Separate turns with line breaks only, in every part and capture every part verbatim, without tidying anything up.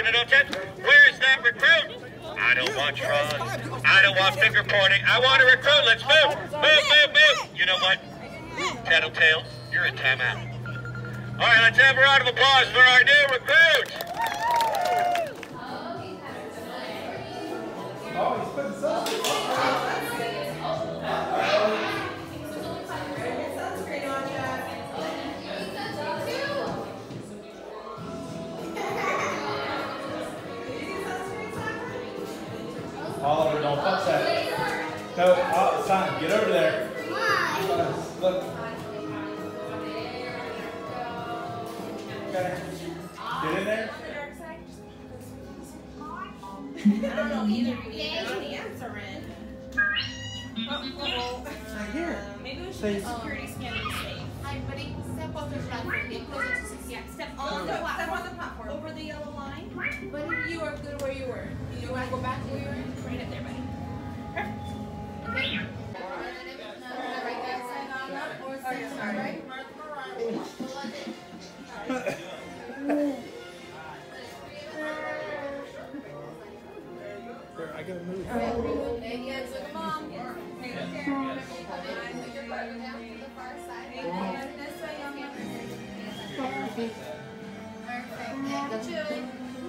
to no tips. Where is that recruit? I don't want fraud. I don't want finger pointing. I want a recruit. Let's move. Move, move, move. You know what? Tattletales, you're in timeout. All right, let's have a round of applause for our new recruit.
Oh, he's putting sunscreen on you. Oliver, don't touch that. No, oh, it's time. Get over there. Look. Okay. Get in there.
I don't know either. You need to know the answer in. Uh-oh.
Right here.
Maybe we should
Say-
do security scan to be safe.
Hi, buddy. Step off the platform. Get closer to six. Yeah, step on the
Step
platform.
on the platform. Over the yellow line.
Buddy, you are good where you were. You want to go back to where you were?
Right up there, buddy. Perfect.
Okay. No, right there. Sign on up or sign on right. Mark
Here, I gotta move.
Hey, kids, look at mom. Hey, look here. Put your partner down to the far side. Hey, this way, mommy. Perfect. Yeah, good Julie.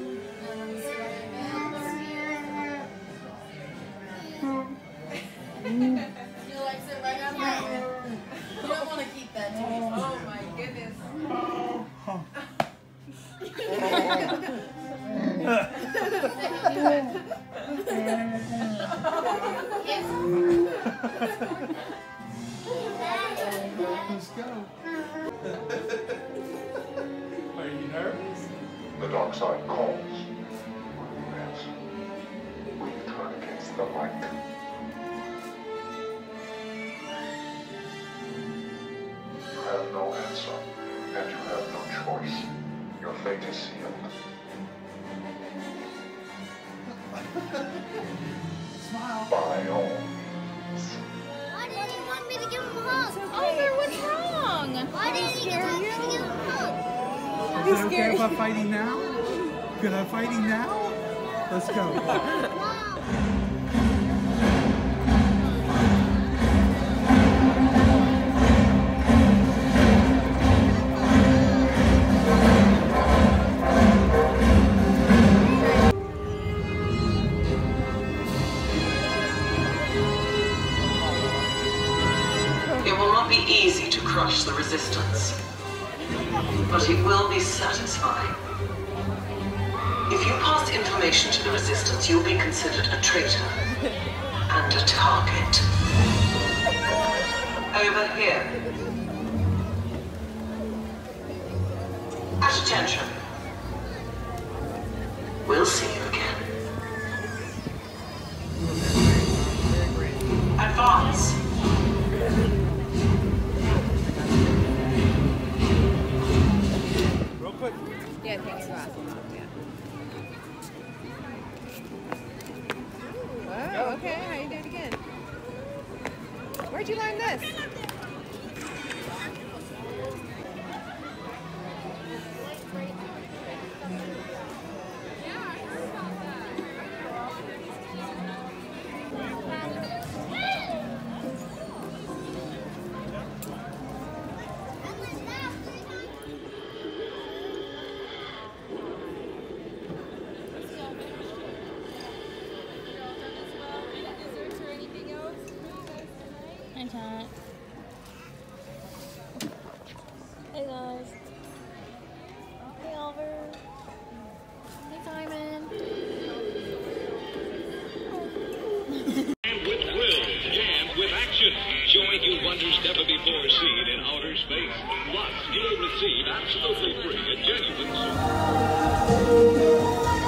You like sit right on that? You don't want to keep that, do you? Oh my goodness.
Let's go. Are you nervous?
The dark side calls. Yes. We turn against the light. You have no answer, and you have no choice. Your fate is sealed.
Smile.
By all means.
Why didn't you want me to give him a hug?
Oliver, what's wrong?
Why didn't you want me to give him a hug?
Is it okay if I'm fighting now? Good, I'm fighting now? Let's go.
It will not be easy to crush the resistance, but it will be satisfying. If you pass information to the resistance, you'll be considered a traitor and a target. Over here. At attention. We'll see you again. Advance.
Real quick.
Yeah, thanks for asking. Yeah. Oh, okay. How you do it again? Where'd you learn this?
Hey guys. Hey Oliver. Hey Simon.
Jammed with thrill, jammed with action, showing you wonders never before seen in outer space. Plus, you'll receive absolutely free a genuine suit.